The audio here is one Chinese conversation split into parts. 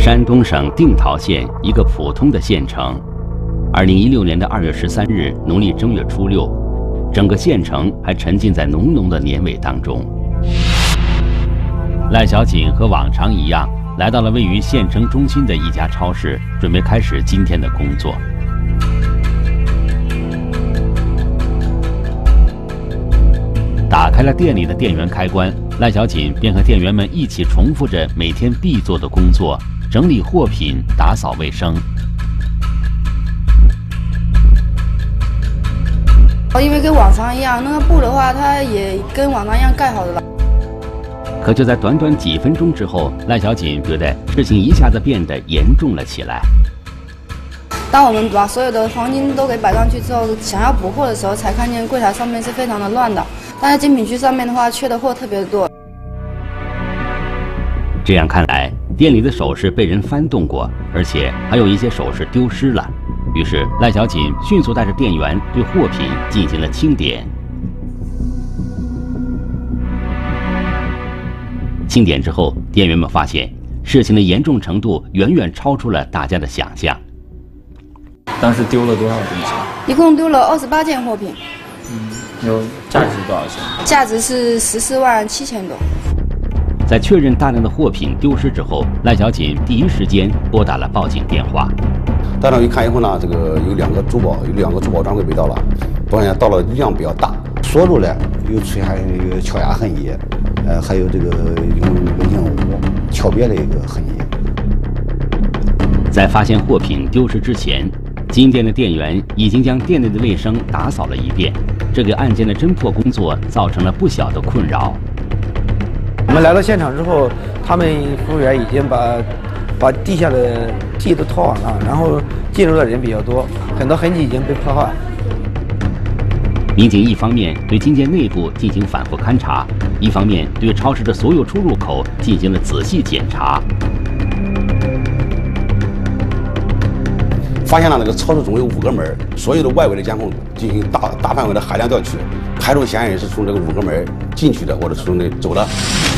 山东省定陶县一个普通的县城，2016年的2月13日，农历正月初6，整个县城还沉浸在浓浓的年味当中。赖小锦和往常一样，来到了位于县城中心的一家超市，准备开始今天的工作。打开了店里的电源开关，赖小锦便和店员们一起重复着每天必做的工作：整理货品、打扫卫生。 因为跟往常一样，那个布的话，它也跟往常一样盖好的了。 可就在短短几分钟之后，赖小锦觉得事情一下子变得严重了起来。 当我们把所有的黄金都给摆上去之后，想要补货的时候，才看见柜台上面是非常的乱的。但是精品区上面的话，缺的货特别多。 这样看来，店里的首饰被人翻动过，而且还有一些首饰丢失了。于是赖小锦迅速带着店员对货品进行了清点。清点之后，店员们发现事情的严重程度远远超出了大家的想象。 当时丢了多少东西？ 一共丢了28件货品。 有价值多少钱？ 价值是14万7千多。 在确认大量的货品丢失之后，赖小锦第一时间拨打了报警电话。 到那一看以后呢，这个有两个珠宝专柜被盗了，不然盗了量比较大， 锁住了，又出现一个敲压痕迹，还有这个用违禁物敲别的一个痕迹。 在发现货品丢失之前，金店的店员已经将店内的卫生打扫了一遍，这给案件的侦破工作造成了不小的困扰。 我们来到现场之后，他们服务员已经把地下的地都掏完了，然后进入的人比较多，很多痕迹已经被破坏。 民警一方面对金店内部进行反复勘查，一方面对超市的所有出入口进行了仔细检查。 发现了那个超市总共有5个门，所有的外围的监控进行大范围的海量调取，排除嫌疑人是从这个5个门进去的，或者是从那走的。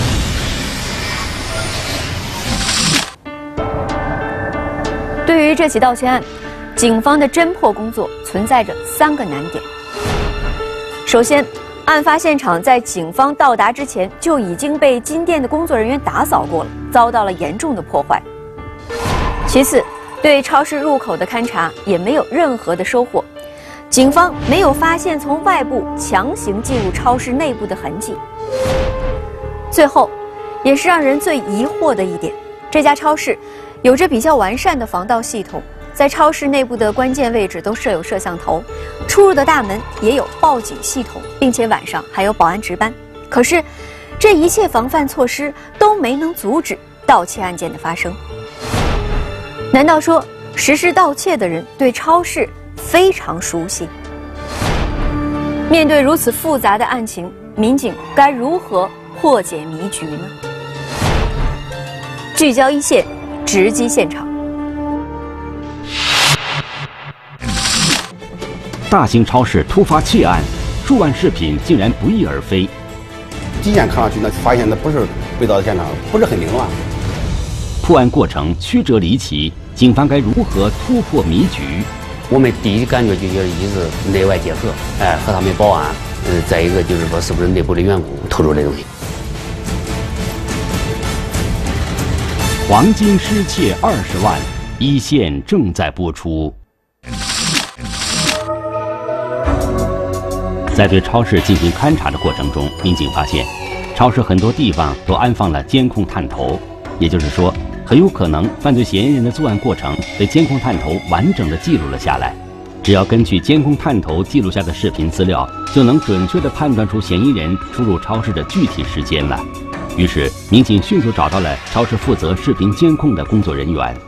对于这起盗窃案，警方的侦破工作存在着3个难点。首先，案发现场在警方到达之前就已经被金店的工作人员打扫过了，遭到了严重的破坏。其次，对超市入口的勘查也没有任何的收获，警方没有发现从外部强行进入超市内部的痕迹。最后，也是让人最疑惑的一点，这家超市有着比较完善的防盗系统，在超市内部的关键位置都设有摄像头，出入的大门也有报警系统，并且晚上还有保安值班。可是，这一切防范措施都没能阻止盗窃案件的发生。难道说实施盗窃的人对超市非常熟悉？面对如此复杂的案情，民警该如何破解迷局呢？聚焦一线，直击现场。 大型超市突发窃案，数万饰品竟然不翼而飞。 第一眼看上去呢，发现那不是被盗的现场，不是很凌乱。 破案过程曲折离奇，警方该如何突破迷局？ 我们第一感觉就觉得一是内外结合，和他们报案，再一个就是说是不是内部的员工偷走这东西。 黄金失窃20万，一线正在播出。在对超市进行勘查的过程中，民警发现，超市很多地方都安放了监控探头，也就是说，很有可能犯罪嫌疑人的作案过程被监控探头完整的记录了下来。只要根据监控探头记录下的视频资料，就能准确地判断出嫌疑人出入超市的具体时间了。于是，民警迅速找到了超市负责视频监控的工作人员。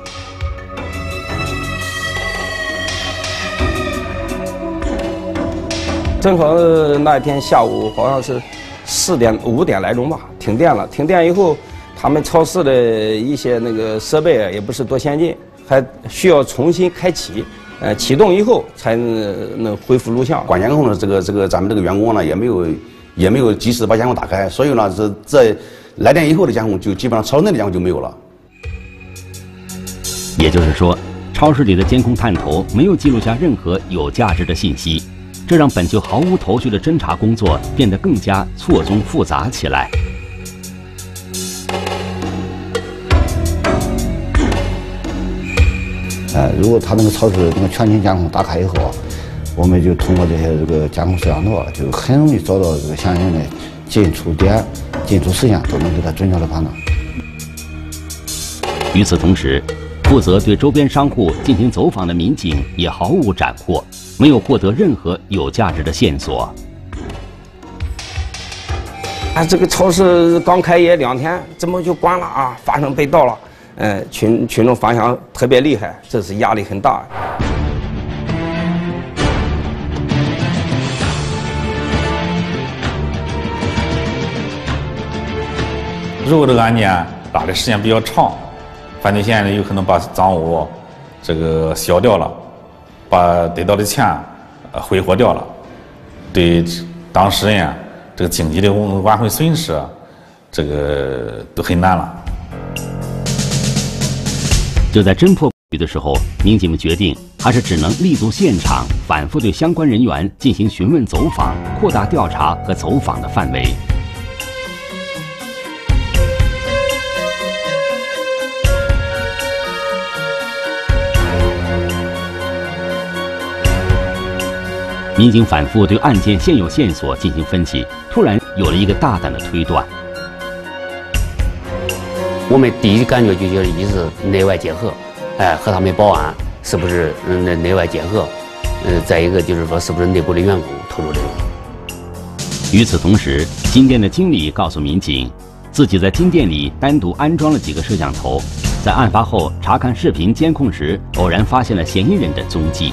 正好那一天下午好像是5点来钟吧，停电了。停电以后，他们超市的一些那个设备也不是多先进，还需要重新开启。启动以后才能恢复录像。 管监控的这个咱们这个员工呢，也没有及时把监控打开，所以呢，这来电以后的监控就基本上超市内的监控就没有了。 也就是说，超市里的监控探头没有记录下任何有价值的信息，这让本就毫无头绪的侦查工作变得更加错综复杂起来。 如果他那个超市那个全景监控打开以后，我们就通过这些这个监控摄像头，就很容易找到这个嫌疑人的进出点、进出时间，都能给他准确的判断。 与此同时，负责对周边商户进行走访的民警也毫无斩获，没有获得任何有价值的线索。 这个超市刚开业2天，怎么就关了啊？发生被盗了。群众反响特别厉害，这是压力很大。 如果这个案件打的时间比较长，犯罪嫌疑人有可能把赃物这个销掉了，把得到的钱挥霍掉了，对当事人这个经济的挽回损失，这个都很难了。 就在侦破局的时候，民警们决定还是只能立足现场，反复对相关人员进行询问走访，扩大调查和走访的范围。民警反复对案件现有线索进行分析，突然有了一个大胆的推断。 我们第一感觉就觉得一是内外结合，和他们报案是不是内外结合？再一个就是说是不是内部的员工投入的。 与此同时，金店的经理告诉民警，自己在金店里单独安装了几个摄像头，在案发后查看视频监控时，偶然发现了嫌疑人的踪迹。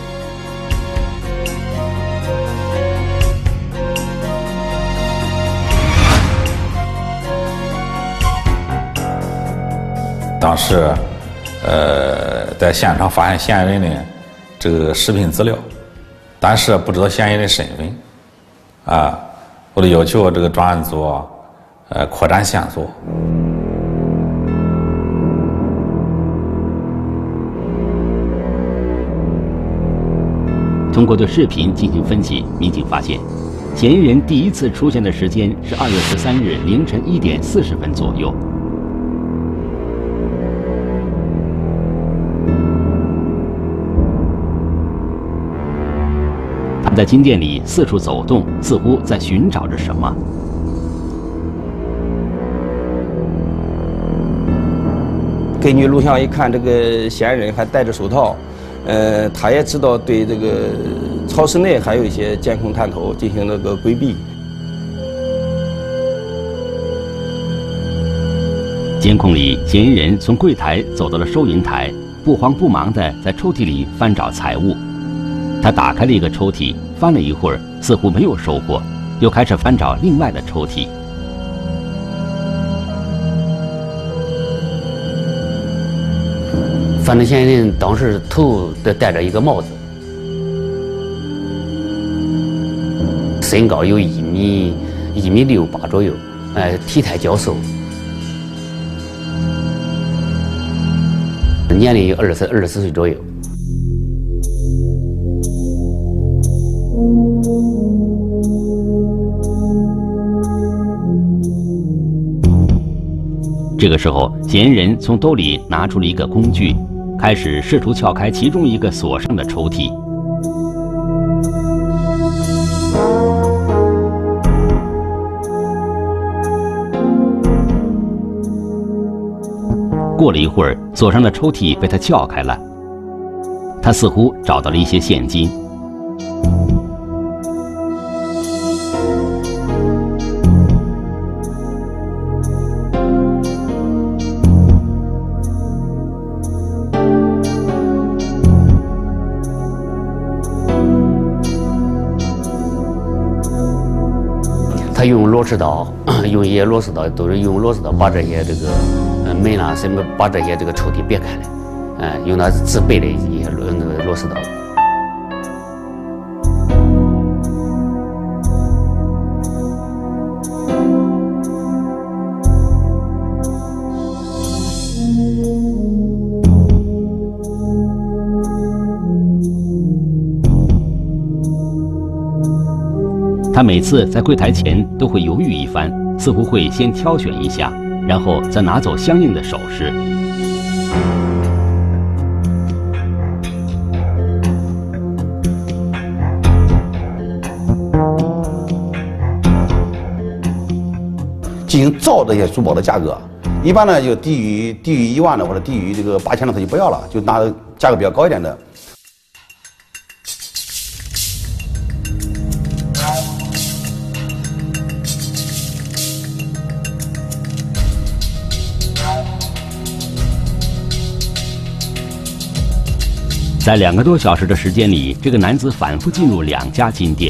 当时，在现场发现嫌疑人的这个视频资料，但是不知道嫌疑人身份，我就要求这个专案组，扩展线索。 通过对视频进行分析，民警发现，嫌疑人第一次出现的时间是2月13日凌晨1点40分左右。在金店里四处走动，似乎在寻找着什么。 根据录像一看，这个嫌疑人还戴着手套，他也知道对这个超市内还有一些监控探头进行了个规避。 监控里，嫌疑人从柜台走到了收银台，不慌不忙地在抽屉里翻找财物。他打开了一个抽屉，翻了一会儿，似乎没有收获，又开始翻找另外的抽屉。 犯罪嫌疑人当时头戴着一个帽子，身高有1米68左右，体态较瘦，年龄有24岁左右。 这个时候，嫌疑人从兜里拿出了一个工具，开始试图撬开其中一个锁上的抽屉。过了一会儿，锁上的抽屉被他撬开了，他似乎找到了一些现金。 他用螺丝刀，用一些螺丝刀，都是用螺丝刀把这些这个门啊什么，把这些这个抽屉别开来，用那自备的一些那个螺丝刀。 他每次在柜台前都会犹豫一番，似乎会先挑选一下，然后再拿走相应的首饰。 进行造这些珠宝的价格，一般呢就低于1万的或者低于这个8000的他就不要了，就拿价格比较高一点的。 在2个多小时的时间里，这个男子反复进入2家金店。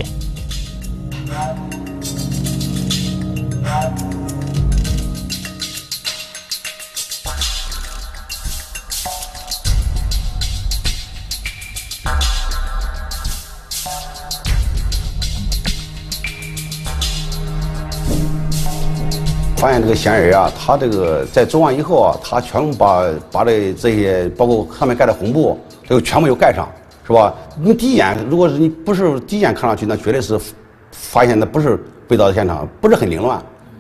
发现这个嫌疑人啊，他这个在作案以后啊，他全部把这些包括上面盖的红布，这个全部又盖上，是吧？你第一眼，如果是你不是第一眼看上去，那绝对是发现的不是被盗的现场，不是很凌乱。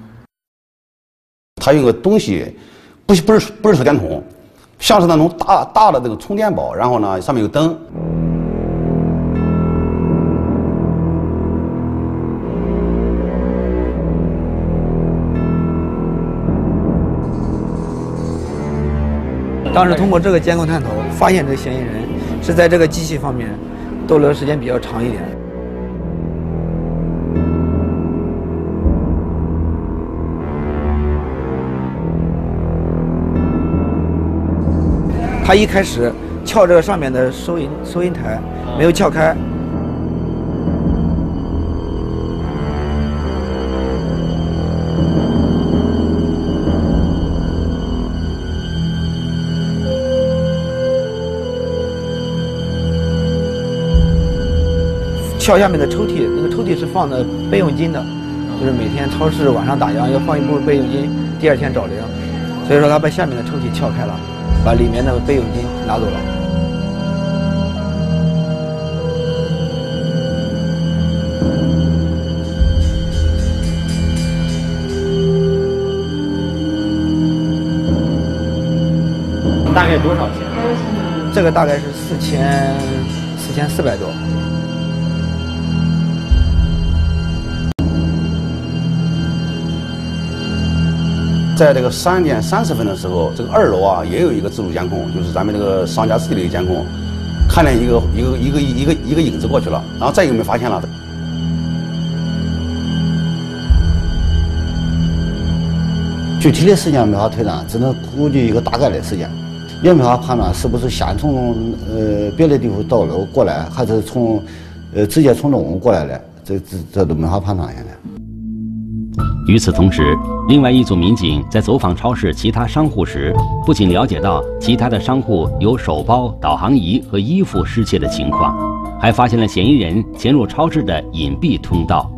他用个东西，不是手电筒，像是那种大的那个充电宝，然后呢上面有灯。 当时通过这个监控探头，发现这个嫌疑人是在这个机器方面逗留时间比较长一点。他一开始撬这个上面的收银台，没有撬开。撬下面的抽屉，那个抽屉是放的备用金的，就是每天超市晚上打烊要放一部备用金，第2天找零。所以说他把下面的抽屉撬开了，把里面的备用金拿走了。 大概多少钱？ 这个大概是4400多。 在这个3点30分的时候，这个2楼啊也有一个自主监控，就是咱们这个商家自己的一个监控，看见一个影子过去了，然后再也没发现了。 具体的时间没法推断，只能估计一个大概的时间，也没法判断是不是先从别的地方到楼过来，还是直接从中午过来的，这都没法判断现在。 与此同时，另外一组民警在走访超市其他商户时，不仅了解到其他的商户有手包、导航仪和衣服失窃的情况，还发现了嫌疑人潜入超市的隐蔽通道。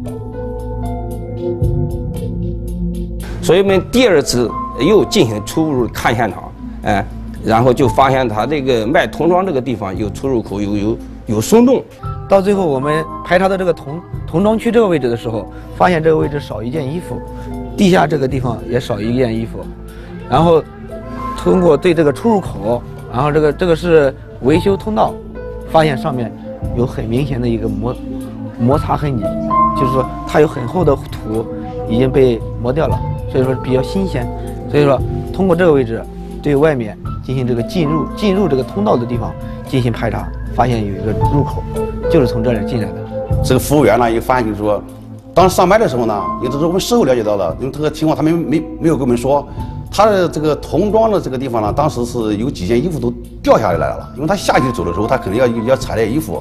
所以我们第2次又进行出入看现场，然后就发现他这个卖童装这个地方有出入口有松动。 到最后我们排查到这个童装区这个位置的时候，发现这个位置少一件衣服，地下这个地方也少一件衣服，然后通过对这个出入口，然后这个是维修通道，发现上面有很明显的一个摩擦痕迹，就是说它有很厚的土已经被磨掉了，所以说比较新鲜。所以说通过这个位置对外面进行这个进入这个通道的地方进行排查，发现有一个入口，就是从这里进来的。 这个服务员呢也发现，就是说，当时上班的时候呢，也就是我们事后了解到了，因为这个情况他们没有跟我们说，他的这个童装的这个地方呢，当时是有几件衣服都掉下来了，因为他下去走的时候，他肯定要踩点衣服。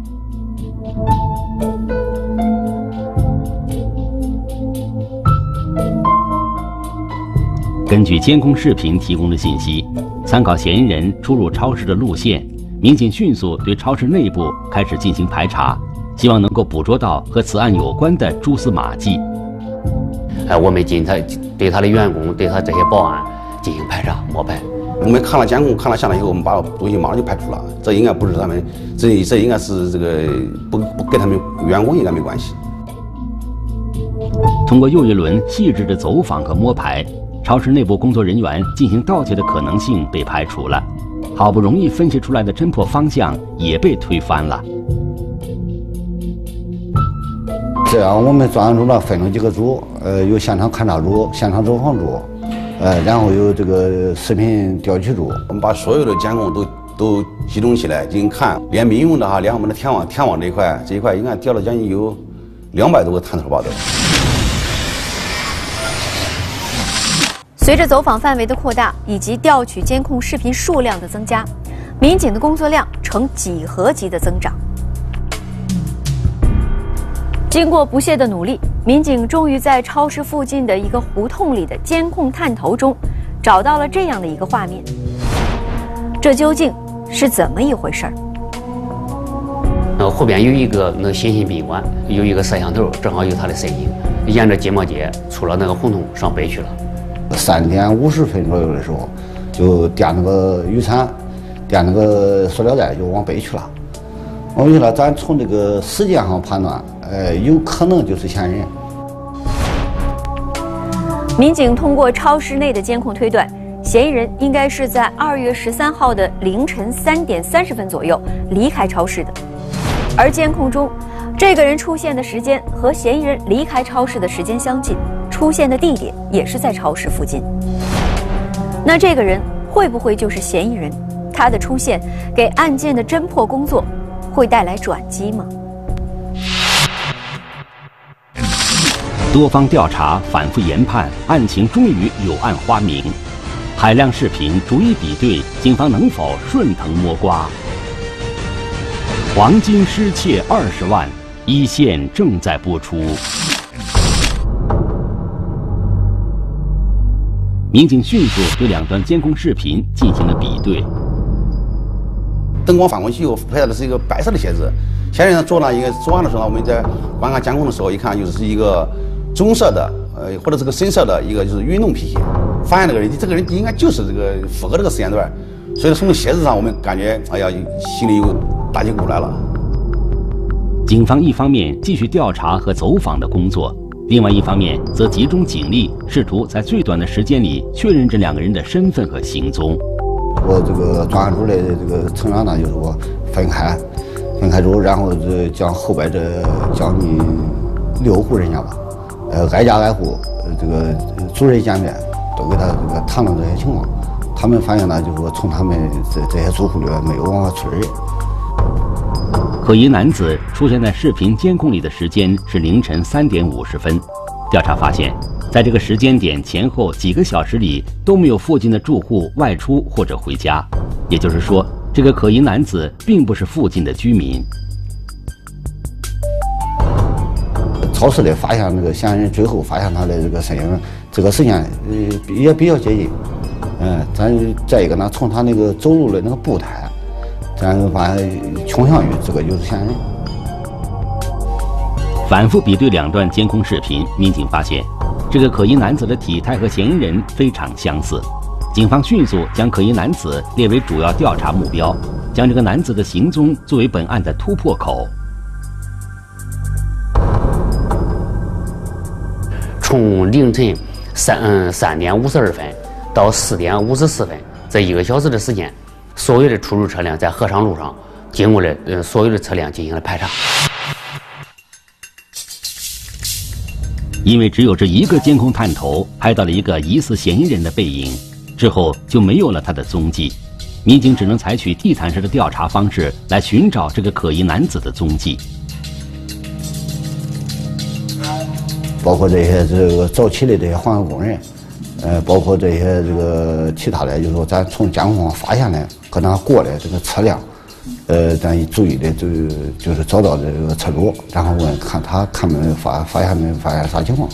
根据监控视频提供的信息，参考嫌疑人出入超市的路线，民警迅速对超市内部开始进行排查，希望能够捕捉到和此案有关的蛛丝马迹。 我们对他的员工，对他这些报案进行排查摸排。 我们看了监控，看了下来以后，我们把东西马上就排除了。这应该不是他们，这应该是这个不跟他们员工应该没关系。 通过又一轮细致的走访和摸排，超市内部工作人员进行盗窃的可能性被排除了，好不容易分析出来的侦破方向也被推翻了。 这样，我们专案组呢分了几个组，有现场勘查组、现场走访组，然后有这个视频调取组。 我们把所有的监控都集中起来进行看，连民用的连我们的天网这一块应该调了将近有200多个探头吧都。 随着走访范围的扩大以及调取监控视频数量的增加，民警的工作量呈几何级的增长。经过不懈的努力，民警终于在超市附近的一个胡同里的监控探头中，找到了这样的一个画面。这究竟是怎么一回事儿？ 后边有一个新兴宾馆，有一个摄像头，正好有他的身影，沿着街贸街出了那个胡同上北去了。 3点50分左右的时候，就垫那个雨伞，垫那个塑料袋就往北去了。往北去了，咱从这个时间上判断，有可能就是嫌疑人。 民警通过超市内的监控推断，嫌疑人应该是在2月13号的凌晨3点30分左右离开超市的，而监控中这个人出现的时间和嫌疑人离开超市的时间相近，出现的地点也是在超市附近。那这个人会不会就是嫌疑人？他的出现给案件的侦破工作会带来转机吗？ 多方调查，反复研判，案情终于柳暗花明。海量视频逐一比对，警方能否顺藤摸瓜？黄金失窃20万，一线正在播出。民警迅速对2段监控视频进行了比对。 灯光反光器拍到的是一个白色的鞋子，嫌疑人做了一个作案的时候呢，我们在观看监控的时候一看，就是一个棕色的，或者是个深色的一个就是运动皮鞋。发现这个人应该就是这个符合这个时间段，所以从鞋子上我们感觉，哎呀，心里有打起鼓来了。 警方一方面继续调查和走访的工作，另外一方面则集中警力，试图在最短的时间里确认这2个人的身份和行踪。 我这个专案组的这个成员呢，就是我分开之后，然后将后边这将近6户人家吧，挨家挨户这个逐人见面，都给他这个谈了这些情况。他们发现呢，就是说从他们这些住户里面没有往外出人。 可疑男子出现在视频监控里的时间是凌晨3点50分。调查发现，在这个时间点前后几个小时里都没有附近的住户外出或者回家，也就是说，这个可疑男子并不是附近的居民。 超市里发现那个嫌疑人，最后发现他的这个身份，这个时间也比较接近。咱再一个呢，从他那个走路的那个步态，咱发现倾向于这个就是嫌疑人。 反复比对2段监控视频，民警发现，这个可疑男子的体态和嫌疑人非常相似。警方迅速将可疑男子列为主要调查目标，将这个男子的行踪作为本案的突破口。 从凌晨3点52分到4点54分，这1个小时的时间，所有的出入车辆在河上路上经过了所有的车辆进行了排查。 因为只有这1个监控探头拍到了一个疑似嫌疑人的背影，之后就没有了他的踪迹。民警只能采取地毯式的调查方式来寻找这个可疑男子的踪迹。 包括这些这个早期的这些环卫工人，包括这些这个其他的，就是说咱从监控上发现的搁那过的这个车辆，咱一注意的就是找到这个车主，然后问看他们发现啥情况。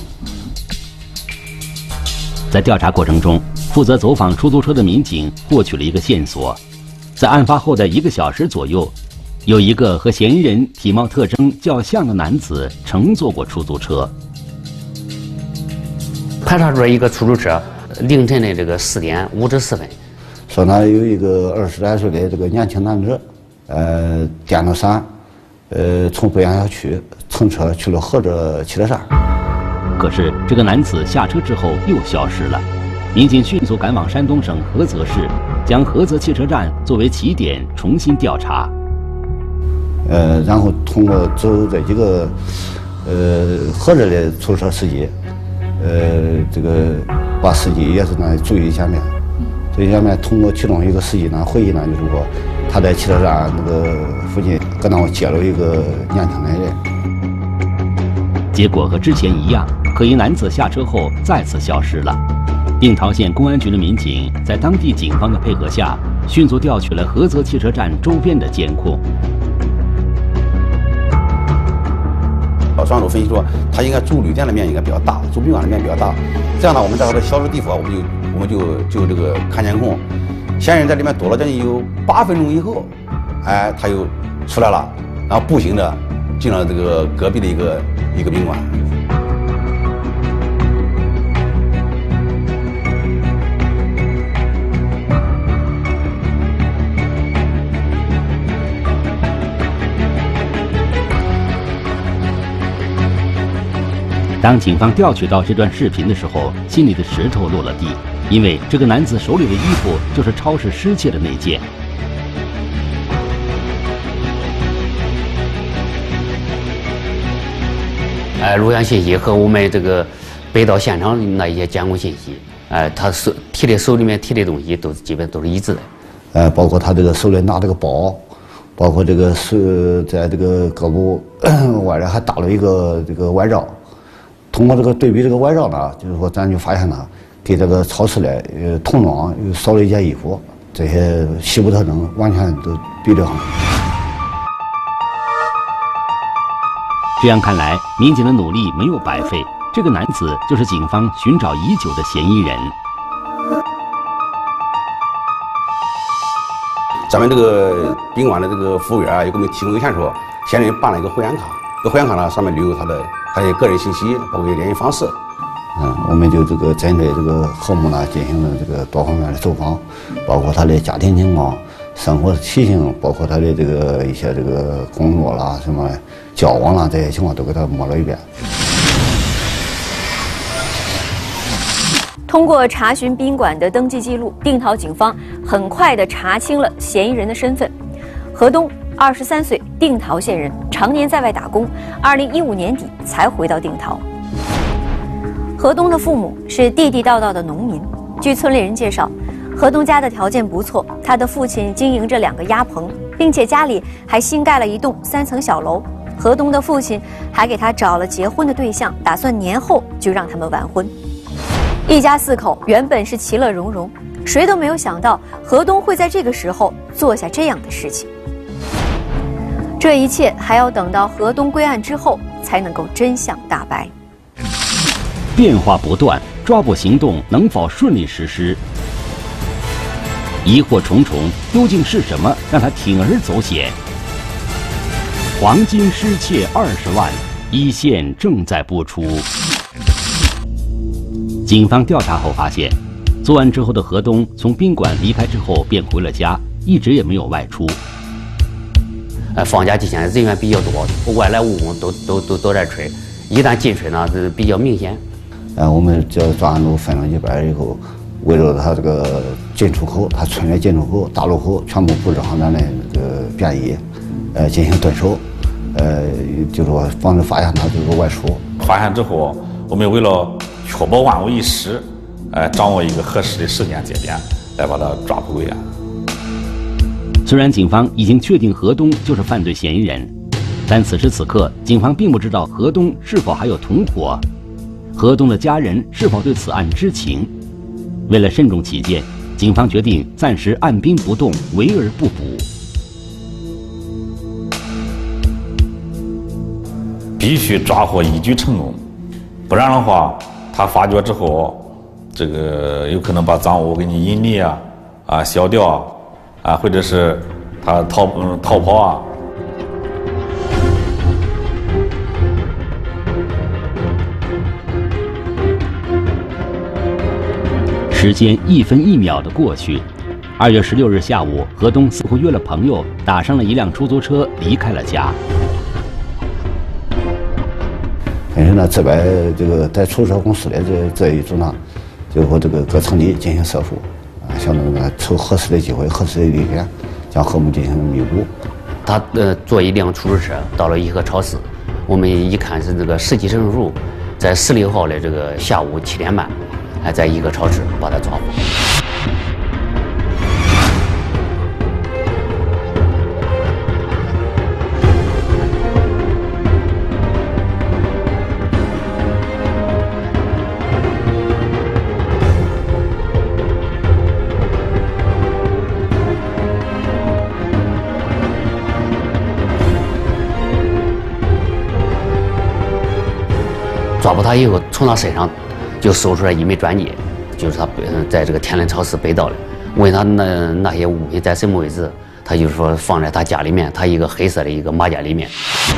在调查过程中，负责走访出租车的民警获取了一个线索，在案发后的1个小时左右，有一个和嫌疑人体貌特征较像的男子乘坐过出租车。 排查出来一个出租车，凌晨的这个4点54分， 说呢有一个20来岁的这个年轻男子，电着伞，从北安小区乘车去了菏泽汽车站。 可是这个男子下车之后又消失了。民警迅速赶往山东省菏泽市，将菏泽汽车站作为起点重新调查。 然后通过走这几个合着的出租车司机，这个把司机也是呢注意下面，通过其中一个司机呢回忆呢，就是说他在汽车站那个附近跟他们接了一个年轻的人。 结果和之前一样，可疑男子下车后再次消失了。定陶县公安局的民警在当地警方的配合下，迅速调取了菏泽汽车站周边的监控。 老专案组分析说，他应该住旅店的面应该比较大，住宾馆的面比较大。这样呢，我们在他的消失地方，我们就这个看监控，嫌疑人在里面躲了将近有8分钟以后，哎，他又出来了，然后步行的进了这个隔壁的一个宾馆。 当警方调取到这段视频的时候，心里的石头落了地，因为这个男子手里的衣服就是超市失窃的那件。 录像信息和我们这个被盗现场那一些监控信息，他手里面提的东西基本都是一致的。包括他这个手里拿这个包，包括这个是在这个胳膊外面还打了一个这个外罩。通过这个对比这个外罩呢，就是说咱就发现呢，给这个超市的童装又少了一件衣服，这些细部特征完全都比对上了。 这样看来，民警的努力没有白费，这个男子就是警方寻找已久的嫌疑人。 咱们这个宾馆的这个服务员啊，有给我们提供一个线索，嫌疑人办了一个会员卡，这个会员卡呢上面留有他的个人信息，包括联系方式。 我们就这个针对这个何某呢进行了这个多方面的走访，包括他的家庭情况、生活习性，包括他的这个一些这个工作啦、什么交往啦这些情况都给他摸了一遍。 通过查询宾馆的登记记录，定陶警方很快地查清了嫌疑人的身份：何东，23岁，定陶县人，常年在外打工，2015年底才回到定陶。何东的父母是地地道道的农民。据村里人介绍，何东家的条件不错，他的父亲经营着2个鸭棚，并且家里还新盖了一栋3层小楼。何东的父亲还给他找了结婚的对象，打算年后就让他们完婚。一家4口原本是其乐融融，谁都没有想到何东会在这个时候做下这样的事情。这一切还要等到何东归案之后，才能够真相大白。 变化不断，抓捕行动能否顺利实施？疑惑重重，究竟是什么让他铤而走险？黄金失窃20万，一线正在播出。警方调查后发现，作案之后的何东从宾馆离开之后便回了家，一直也没有外出。 放假期间人员比较多，外来务工都在吹，一旦进吹呢，是比较明显。 我们这专案组分了一班以后，围着他这个进出口，他村的进出口、大路口全部布置好咱的这个便衣，进行蹲守，就说防止发现他这个外出。 发现之后，我们为了确保万无一失，掌握一个合适的时间节点，来把他抓捕归案。 虽然警方已经确定何东就是犯罪嫌疑人，但此时此刻，警方并不知道何东是否还有同伙，何东的家人是否对此案知情。为了慎重起见，警方决定暂时按兵不动，围而不捕。 必须抓获一举成功，不然的话，他发觉之后，这个有可能把赃物给你隐匿消掉或者是他逃跑时间1分1秒的过去，2月16日下午，何东似乎约了朋友，打上了一辆出租车，离开了家。 本身呢自白这个在出租车公司的这一组呢，最后这个各层级进行设伏，相当于呢凑合适的机会、合适的地点，将和睦进行密布。 他坐一辆出租车到了颐和超市，我们一看是这个17成熟，在16号的这个下午7点半，还在颐和超市把他抓获。抓捕他以后，从他身上就搜出来1枚钻戒，就是他在这个天伦超市被盗的。问他那些物品在什么位置，他就说放在他家里面，他一个黑色的一个马甲里面。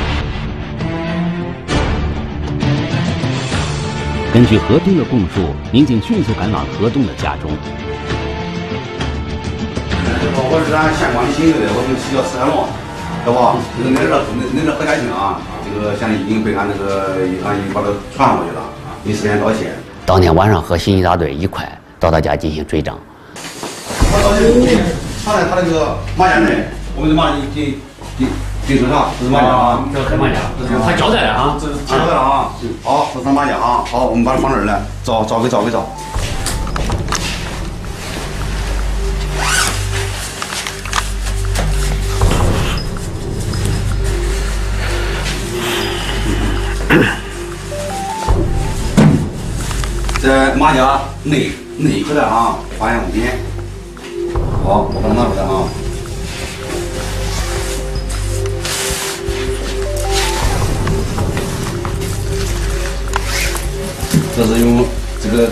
根据何东的供述，民警迅速赶往何东的家中。 我是咱县管新的，我们叫石海龙，知道吧？那何家庆啊。这个现在已经被俺把他传上过去了，没时间道歉。 当天晚上和刑警大队一块到他家进行追账。 他在他那个马甲内，我们的马给搜查，这是马甲啊， 这是马甲，他交代了啊， 这是交代了啊。好，这是马甲啊，好，我们把它放这儿来，照。在马甲内口袋啊，发现物品。好，我把它拿出来啊。这是用这个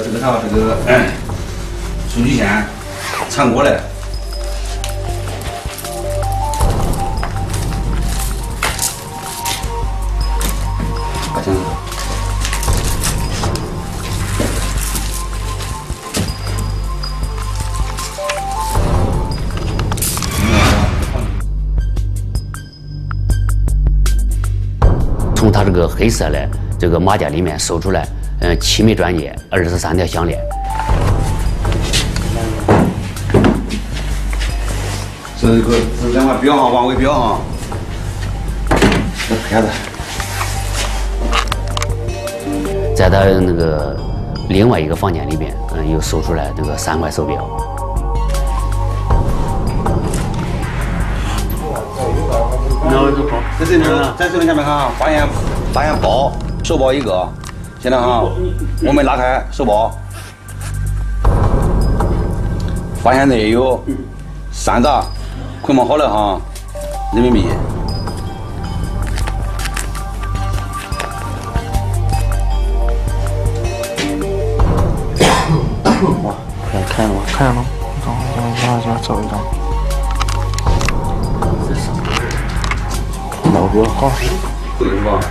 数据线缠过来。把枪。 从他这个黑色的这个马甲里面搜出来，7枚钻戒，23条项链。 这两块表啊，王伟表啊，这牌子。 在他那个另外一个房间里边，又搜出来这个3块手表。 在这里下面看啊，发现包，手包一个。现在啊，我们拉开手包，发现内有3沓捆绑好了哈人民币。 哇，看了吗？看了吗？我找一张。老表好， 这个是吧？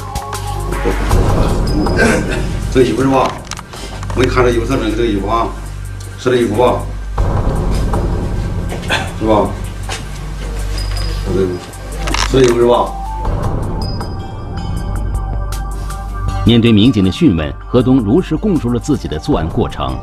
这个衣服是吧？我一看这衣服，这个衣服啊，是这衣服吧？是吧？是这衣服是吧？ 面对民警的讯问，何东如实供述了自己的作案过程。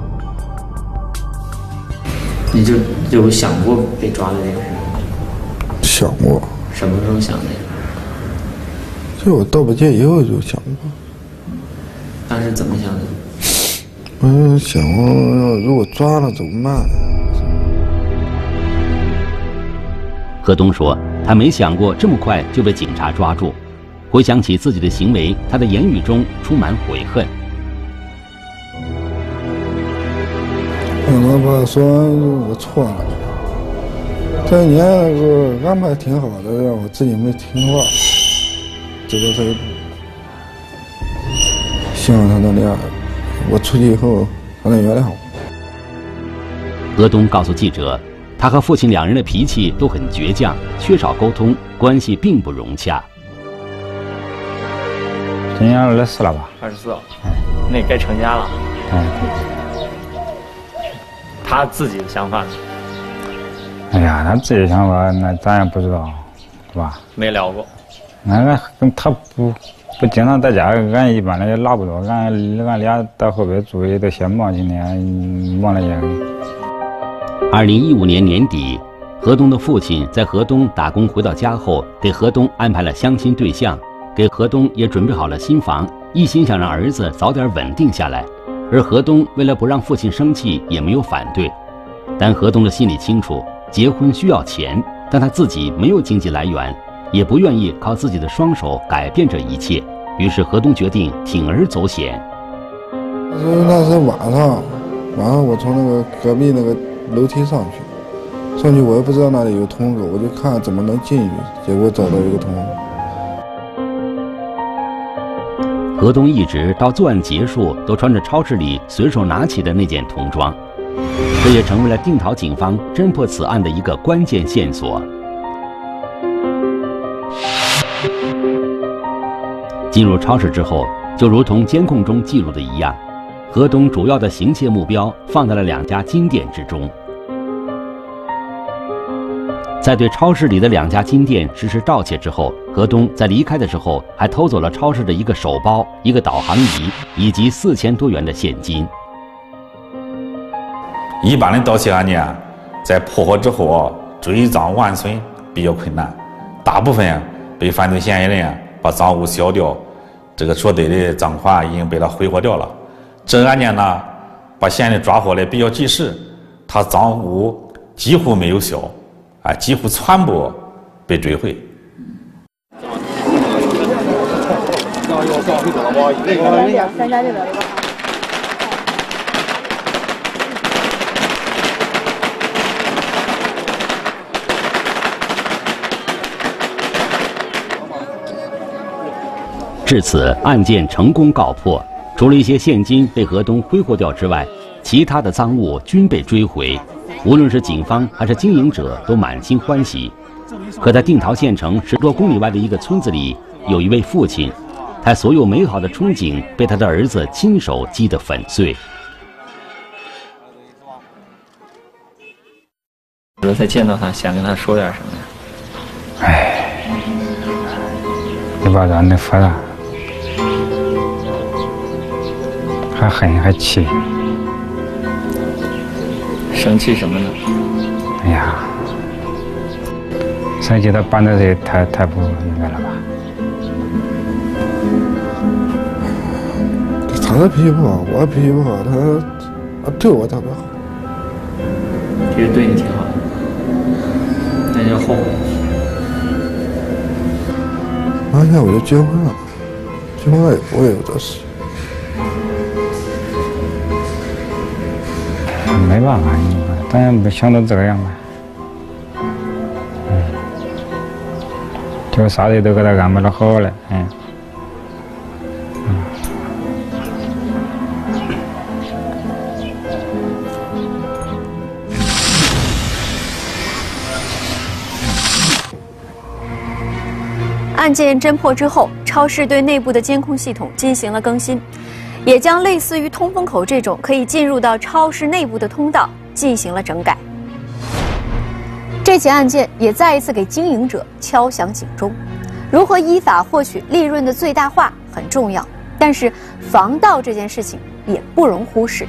你就有想过被抓的那个时候？ 想过。 什么时候想的呀？ 就我盗不窃以后就想过。 当时怎么想的？ 我想过，如果抓了怎么办？ 何东说，他没想过这么快就被警察抓住。回想起自己的行为，他的言语中充满悔恨。 我哪怕说我错了，这年安排挺好的，让我自己没听话，走到这一步。希望他能谅解我，出去以后他能原谅我。 何东告诉记者，他和父亲2人的脾气都很倔强，缺少沟通，关系并不融洽。 今年24了吧 ？24。那该成家了。他自己的想法呢？ 哎呀，他自己的想法那咱也不知道，是吧？ 没聊过。 那跟他不经常在家，俺一般的也拉不多，俺俩到后边住也都先忙，今天忙了也。 2015年年底，何东的父亲在河东打工回到家后，给何东安排了相亲对象，给何东也准备好了新房，一心想让儿子早点稳定下来。而何东为了不让父亲生气，也没有反对。但何东的心里清楚，结婚需要钱，但他自己没有经济来源，也不愿意靠自己的双手改变这一切。于是何东决定铤而走险。 那是晚上我从那个隔壁那个楼梯上去我也不知道那里有通口，我就看怎么能进去，结果找到一个通口。 何东一直到作案结束都穿着超市里随手拿起的那件童装，这也成为了定陶警方侦破此案的一个关键线索。进入超市之后，就如同监控中记录的一样，何东主要的行窃目标放在了2家金店之中。在对超市里的2家金店实施盗窃之后，何东在离开的时候还偷走了超市的一个手包、一个导航仪以及4000多元的现金。 一般的盗窃案件在破获之后追赃完损比较困难，大部分被犯罪嫌疑人把赃物销掉，这个所得的赃款已经被他挥霍掉了。这个案件呢，把嫌疑人抓获的比较及时，他赃物几乎没有销，几乎全部被追回。 至此，案件成功告破。除了一些现金被何东挥霍掉之外，其他的赃物均被追回。无论是警方还是经营者都满心欢喜。可在定陶县城10多公里外的一个村子里，有一位父亲，他所有美好的憧憬被他的儿子亲手击得粉碎。 再见到他，想跟他说点什么呀？ 哎，你把咱的复杂，还恨还气。 生气什么呢？ 哎呀，生气他办的事太不应该了吧？ 他的脾气不好，我脾气不好，他对我特别好。 其实对你挺好的，那就后悔。 那现在我就结婚了，结婚了也不会有这事。 没办法，当然不想到这个样吧。就啥的都给他安排的好了， 案件侦破之后，超市对内部的监控系统进行了更新，也将类似于通风口这种可以进入到超市内部的通道进行了整改。这起案件也再一次给经营者敲响警钟，如何依法获取利润的最大化很重要，但是防盗这件事情也不容忽视。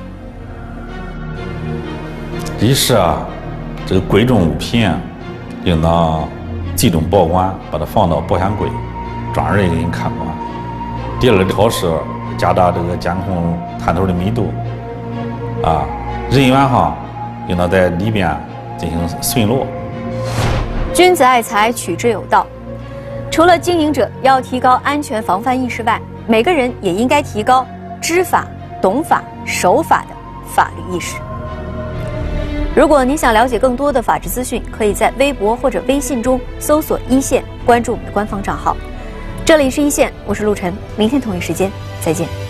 一是这个贵重物品应当集中保管，把它放到保险柜，专人给你看管。第二，超市加大这个监控探头的密度，人员应当在里边进行巡逻。 君子爱财，取之有道。除了经营者要提高安全防范意识外，每个人也应该提高知法、懂法、守法的法律意识。如果您想了解更多的法治资讯，可以在微博或者微信中搜索“一线”，关注我们的官方账号。这里是一线，我是陆晨，明天同一时间再见。